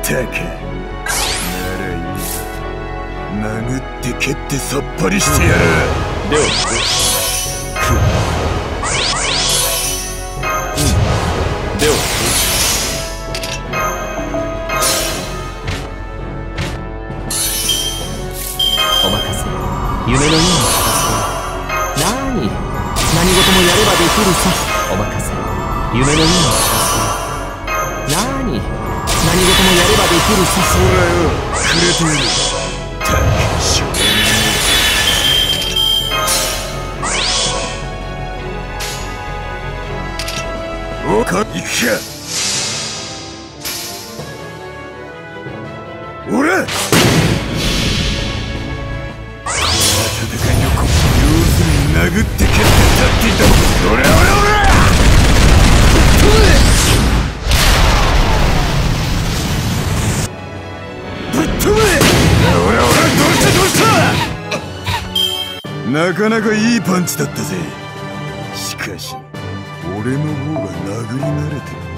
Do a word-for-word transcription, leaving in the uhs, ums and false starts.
たか。ならいいぞ。殴って蹴ってさっぱりしてやる。ではくうんではお任せ。夢のように聞かせて。なーに、何事もやればできるさ。お任せ。夢のように聞かせて。なーに、何事もやればできるさ。 そらよ、くれてみる。たけしょうがねえ。おか、行くか。おら。殴って蹴って立っていた。おらおらおら。ぶっ飛べ。おらおら、どうしたどうした。なかなかいいパンチだったぜ。しかし俺の方が殴り慣れてる。